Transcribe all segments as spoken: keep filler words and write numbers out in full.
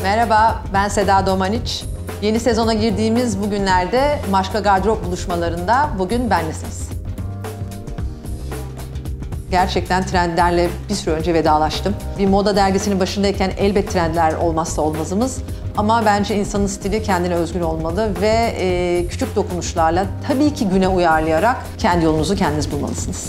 Merhaba, ben Seda Domaniç. Yeni sezona girdiğimiz bu günlerde Maşka Gardırop buluşmalarında bugün benlesiniz. Gerçekten trendlerle bir süre önce vedalaştım. Bir moda dergisinin başındayken elbet trendler olmazsa olmazımız. Ama bence insanın stili kendine özgün olmalı ve e, küçük dokunuşlarla tabii ki güne uyarlayarak kendi yolunuzu kendiniz bulmalısınız.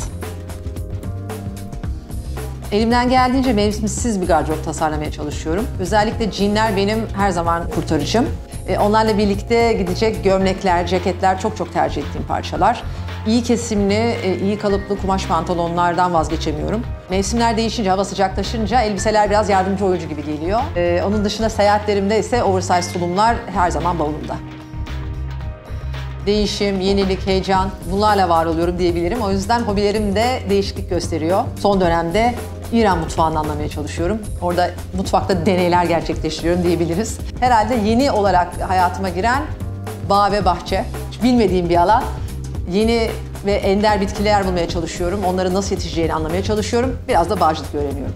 Elimden geldiğince mevsimsiz bir gardırop tasarlamaya çalışıyorum. Özellikle jeanler benim her zaman kurtarıcım. E, onlarla birlikte gidecek gömlekler, ceketler çok çok tercih ettiğim parçalar. İyi kesimli, iyi kalıplı kumaş pantolonlardan vazgeçemiyorum. Mevsimler değişince, hava sıcaklaşınca elbiseler biraz yardımcı oyuncu gibi geliyor. Ee, onun dışında seyahatlerimde ise oversize tulumlar her zaman bavulumda. Değişim, yenilik, heyecan, bunlarla var oluyorum diyebilirim. O yüzden hobilerim de değişiklik gösteriyor. Son dönemde İran mutfağını anlamaya çalışıyorum. Orada mutfakta deneyler gerçekleştiriyorum diyebiliriz. Herhalde yeni olarak hayatıma giren bağ ve bahçe. Hiç bilmediğim bir alan. Yeni ve ender bitkiler bulmaya çalışıyorum. Onların nasıl yetişeceğini anlamaya çalışıyorum. Biraz da bağcılık öğreniyorum.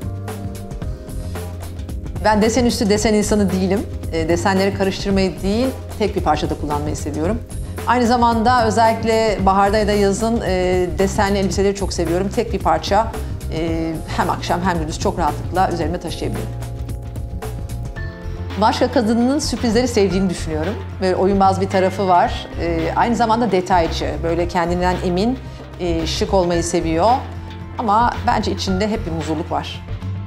Ben desen üstü desen insanı değilim. E, desenleri karıştırmayı değil, tek bir parçada kullanmayı seviyorum. Aynı zamanda özellikle baharda ya da yazın e, desenli elbiseleri çok seviyorum. Tek bir parça e, hem akşam hem gündüz çok rahatlıkla üzerime taşıyabilirim. Maşka kadınının sürprizleri sevdiğini düşünüyorum. Böyle oyunbaz bir tarafı var. Ee, aynı zamanda detaycı, böyle kendinden emin, e, şık olmayı seviyor. Ama bence içinde hep bir muzurluk var.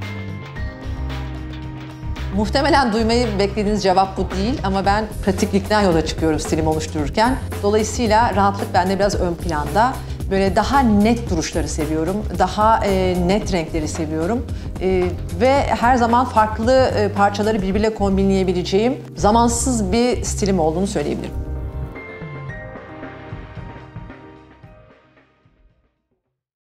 Muhtemelen duymayı beklediğiniz cevap bu değil ama ben pratiklikten yola çıkıyorum stilimi oluştururken. Dolayısıyla rahatlık bende biraz ön planda. Böyle daha net duruşları seviyorum, daha e, net renkleri seviyorum e, ve her zaman farklı e, parçaları birbiriyle kombinleyebileceğim zamansız bir stilim olduğunu söyleyebilirim.